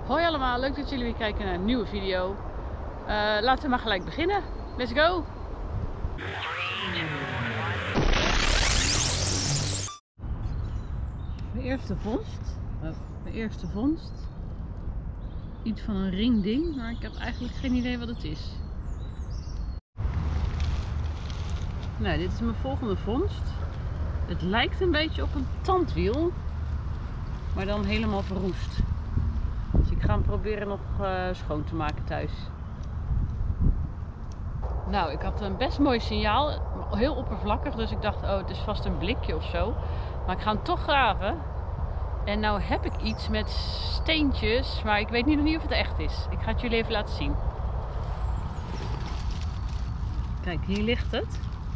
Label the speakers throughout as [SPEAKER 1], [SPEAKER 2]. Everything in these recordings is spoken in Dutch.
[SPEAKER 1] Hoi allemaal, leuk dat jullie weer kijken naar een nieuwe video. Laten we maar gelijk beginnen. Let's go! Mijn eerste vondst. Iets van een ringding, maar ik heb eigenlijk geen idee wat het is. Nou, dit is mijn volgende vondst. Het lijkt een beetje op een tandwiel, maar dan helemaal verroest. Dus ik ga hem proberen nog schoon te maken thuis. Nou, ik had een best mooi signaal, heel oppervlakkig, dus ik dacht, oh, het is vast een blikje of zo. Maar ik ga hem toch graven. En nou heb ik iets met steentjes, maar ik weet nog niet of het echt is. Ik ga het jullie even laten zien. Kijk, hier ligt het.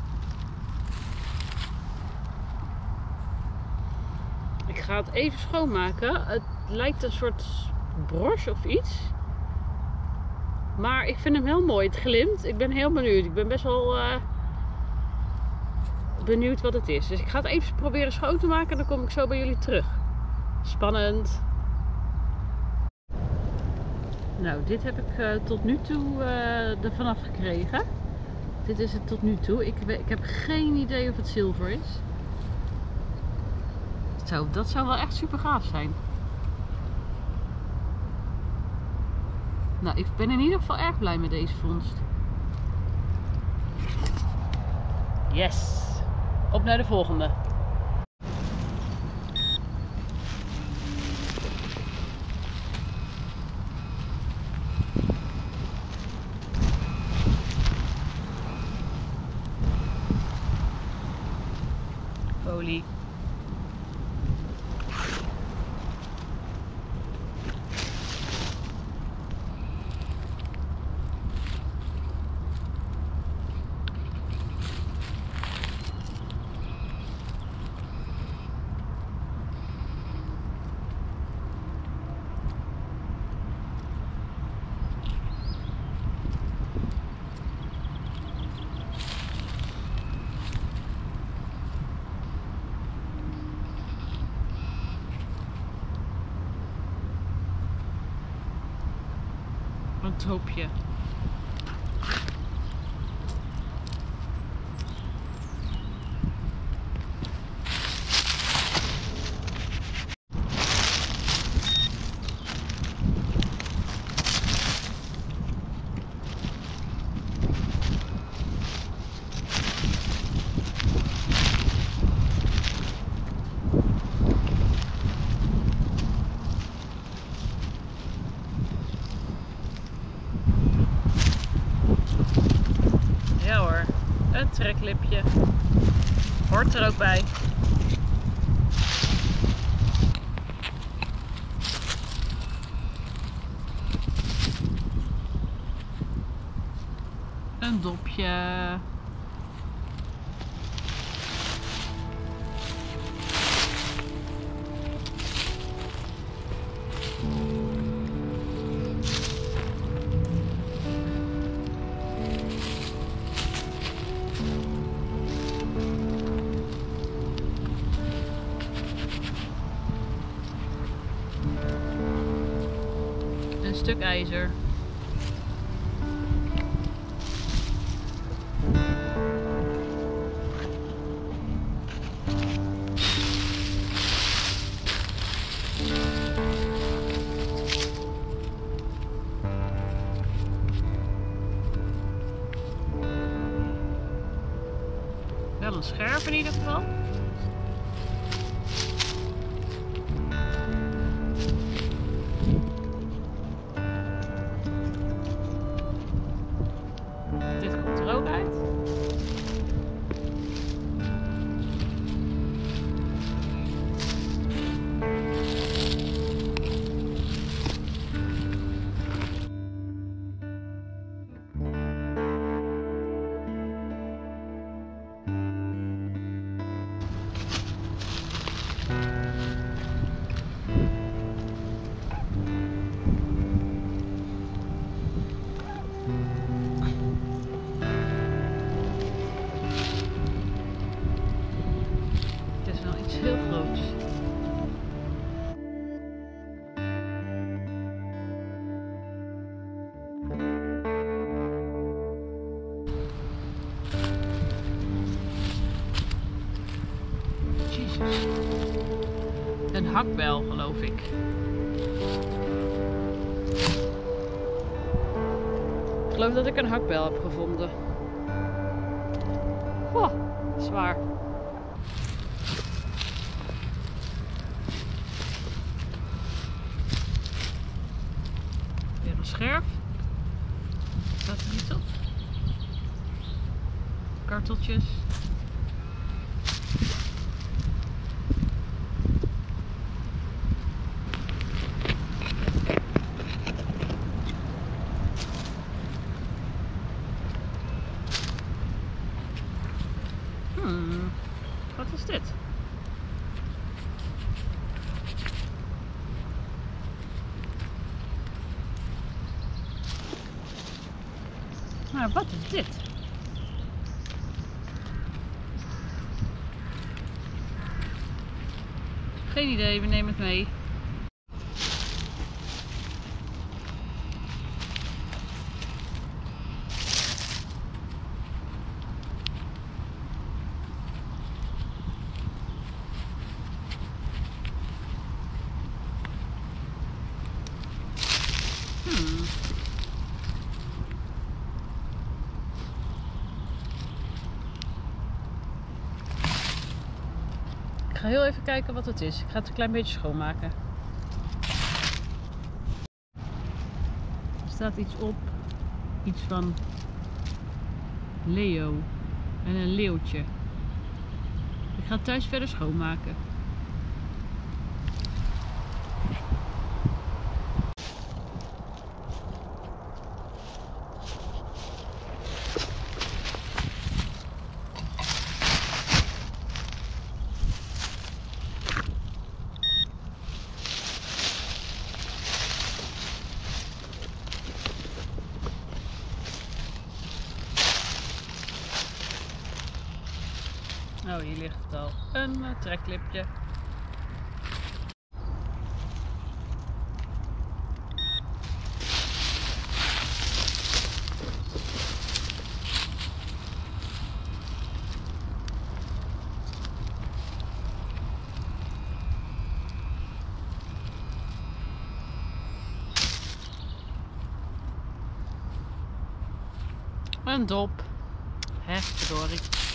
[SPEAKER 1] Ik ga het even schoonmaken. Het lijkt een soort broche of iets. Maar ik vind hem heel mooi. Het glimt. Ik ben heel benieuwd. Ik ben best wel benieuwd wat het is. Dus ik ga het even proberen schoon te maken en dan kom ik zo bij jullie terug. Spannend. Nou, dit heb ik tot nu toe er vanaf gekregen. Dit is het tot nu toe. Ik heb geen idee of het zilver is. Dat zou wel echt super gaaf zijn. Nou, ik ben in ieder geval erg blij met deze vondst. Yes! Op naar de volgende. Folie. Een troopje. Ja hoor, een treklipje. Hoort er ook bij. Een dopje. Een stuk ijzer. Wel een scherp in ieder geval. Dit komt er ook uit. hakbel, geloof ik. Ik geloof dat ik een hakbel heb gevonden. Oh, zwaar. Weer een scherf. Staat er iets op? Karteltjes. Wat is dit? Maar wat is dit? Geen idee, we nemen het mee. Ik ga heel even kijken wat het is. Ik ga het een klein beetje schoonmaken. Er staat iets op. Iets van Leo. En een leeuwtje. Ik ga het thuis verder schoonmaken. Oh, hier ligt het al. Een treklipje. Een dop. Hè, verdorie.